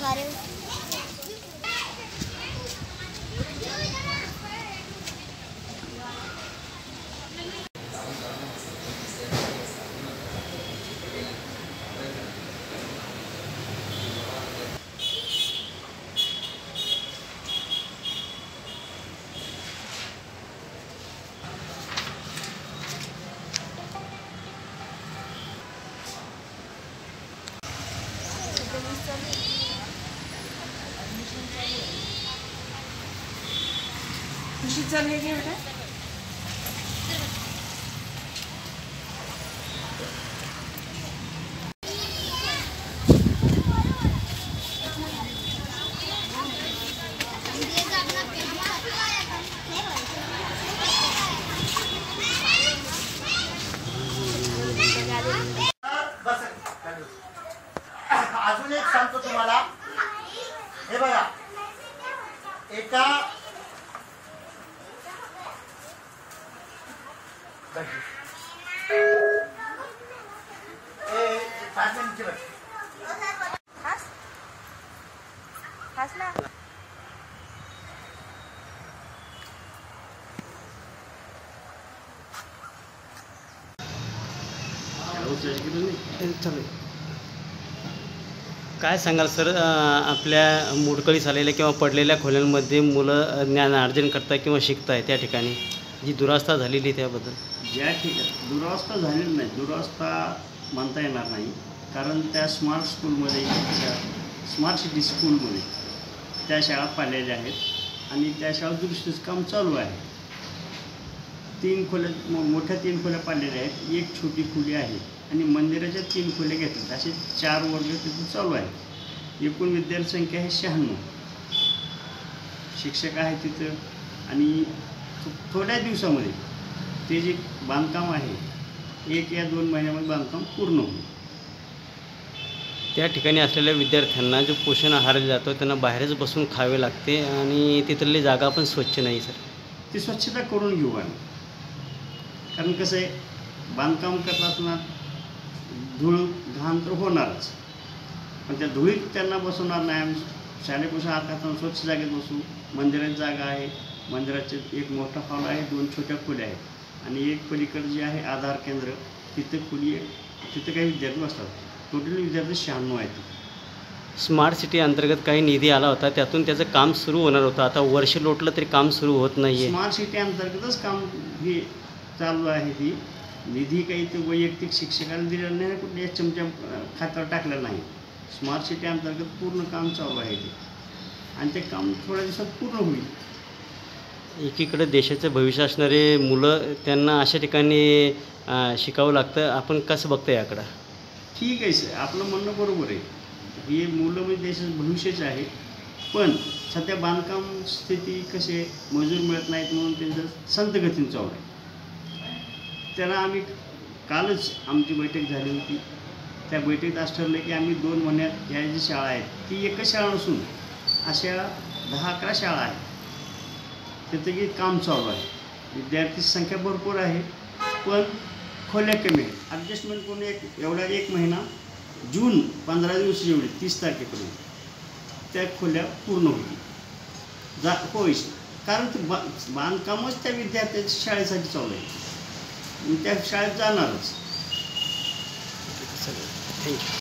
खा रहे हो? खुशी चल है क्या बेटा? अजून एक सांगतो तुम्हाला, हे बघा एका काय सांगाल सर, आपल्या मोडकळीस आलेल्या किंवा पडलेल्या खोल्यांमध्ये मुलं ज्ञानार्जन करताय किंवा शिकताय त्या ठिकाणी जी दुरावस्था झालेली त्याबद्दल? ज्या ठिकाणी दुरावस्था झालेली नाही, दुरावस्था म्हणता येणार नाही, कारण त्या स्मार्ट स्कूलमध्ये, स्मार्ट सिटी स्कूलमध्ये त्या शाळा पाडलेल्या आहेत आणि त्या शाळा दुरुस्तीचं काम चालू आहे. 3 खोल्या, मोठ्या 3 खोल्या पाडलेल्या आहेत, एक छोटी खोली आहे आणि मंदिराच्या 3 खोल्या घेतल्यात. असे 4 वर्ग तिथून चालू आहे. एकूण विद्यार्थी संख्या आहे 96. शिक्षक आहे तिथं आणि थोड्या दिवसामध्ये ते जे बांधकाम आहे 1 या 2 महिन्यामध्ये बांधकाम पूर्ण होईल. त्या ठिकाणी असलेल्या विद्यार्थ्यांना जो पोषण आहार जातो त्यांना बाहेरच बसून खावे लागते आणि तिथली जागा पण स्वच्छ नाही सर. ती स्वच्छता करून घेऊ आम्ही, कारण कसं आहे, बांधकाम करत असताना धूळ घाण तर होणारच, पण त्या धुळीत त्यांना बसवणार नाही. आम्ही शाळेपासून आता स्वच्छ जागेत बसू. मंदिराची जागा आहे, मंदिराचे एक मोठा हॉल आहे, 2 छोट्या खोल्या आहेत आणि एक पलीकडे जे आहे आधार केंद्र, तिथं खोली आहे, तिथं काही विद्यार्थी बसतात. टोटल विद्यार्थी 96 आहेत. स्मार्ट सिटी अंतर्गत काही निधी आला होता, त्यातून त्याचं काम सुरू होणार होतं. आता वर्ष लोटलं तरी काम सुरू होत नाही आहे. स्मार्ट सिटी अंतर्गतच काम हे चालू आहे. ती निधी काही ते वैयक्तिक शिक्षकाला दिलेला नाही, कुठे चमच्या खात्यावर टाकलेलं नाही. स्मार्ट सिटी अंतर्गत पूर्ण काम चालू आहे ते, आणि ते काम थोड्या दिवसात पूर्ण होईल. एकीकडे देशाचं भविष्य असणारे मुलं, त्यांना अशा ठिकाणी शिकावं लागतं. आपण कसं बघतं याकडं? ठीक आहे सर, आपलं म्हणणं बरोबर आहे. हे मुलं म्हणजे देशाचं भविष्यच आहे, पण सध्या बांधकाम स्थिती कसे मजूर मिळत नाहीत म्हणून त्यांचं संत गतीने चालू आहे. त्याला आम्ही कालच आमची बैठक झाली होती. त्या बैठकीत असं ठरलं की आम्ही 2 महिन्यात ह्या जी शाळा आहेत ती एकच शाळा नसून अशा 10-11 शाळा आहेत, तिथं की काम चालू आहे. विद्यार्थी संख्या भरपूर आहे, पण खोल्या कमी आहेत. ॲडजस्टमेंट करून एवढा 1 महिना, जून 15 दिवस जेवढे 30 तारखेपर्यंत त्या खोल्या पूर्ण होतील. होईल, कारण ते बांधकामच त्या विद्यार्थ्याच्या शाळेसाठी चालू आहे. मी त्या शाळेत जाणारच. थँक्यू.